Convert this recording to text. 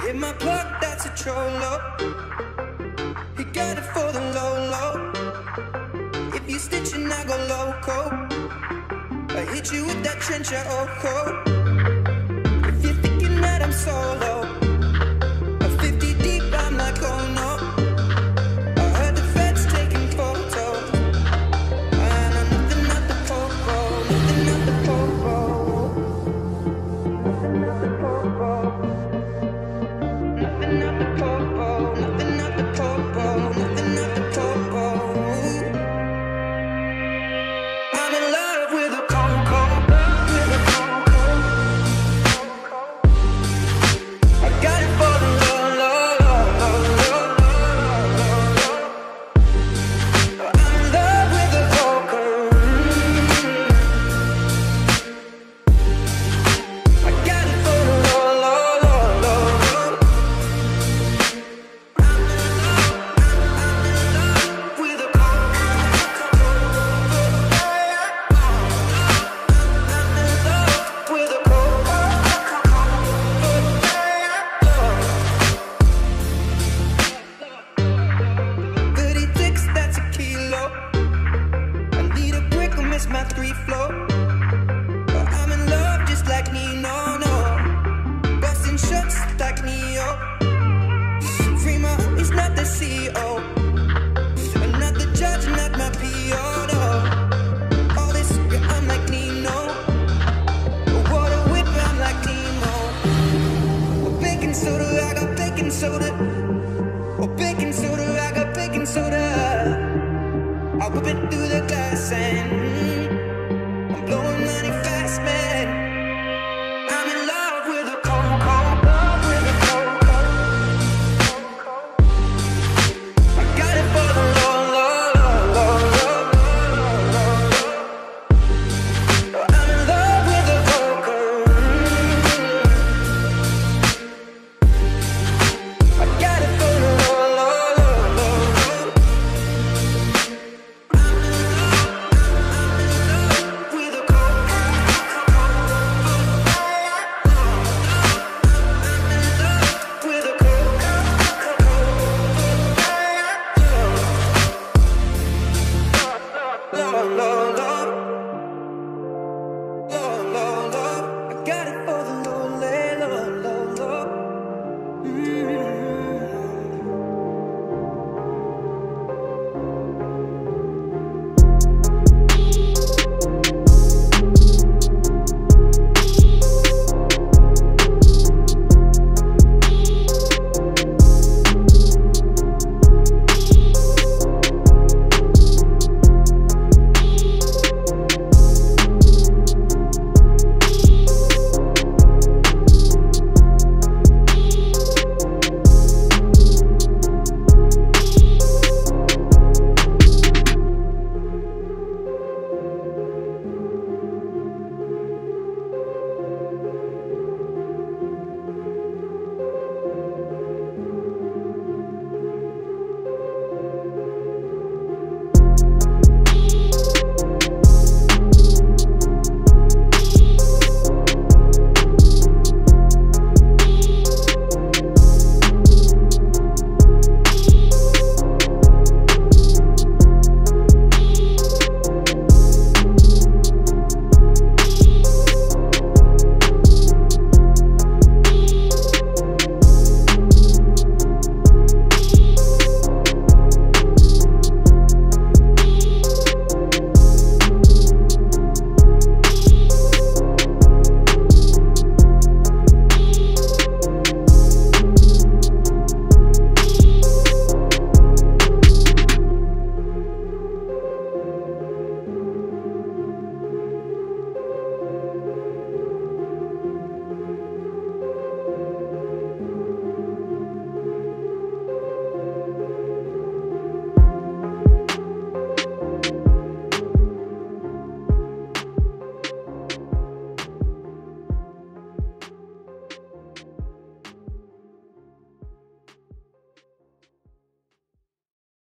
In my plug, that's a trollo. He got it for the low, low. If you stitching, I go loco. I hit you with that trencher, oh, if you're thinking that I'm solo, a 50 deep, I'm like, oh no. I heard the feds taking photos. I know nothing at the popo, nothing at the popo, nothing at the popo, nothing at the popo, nothing at the popo, nothing at the popo. I'm in love with a coco, with a coco. I got it for the low, low, low, low, low, low. I'm in love with a coco. I got it for the low, low, low, low, low. I'm in love with a coco. With a coco. Thirty ticks, that's a kilo. I need a brick or miss my 3 flow. I'm in love just like Nino, no. Busting shots like Neo. Filmat, he's not the CEO. I'm not the judge, not my PO, no. All this, yeah, I'm like Nino. Water whip, I'm like Nemo. Baking soda, I got baking soda. Oh, baking soda, I got baking soda. I whip it through the glass and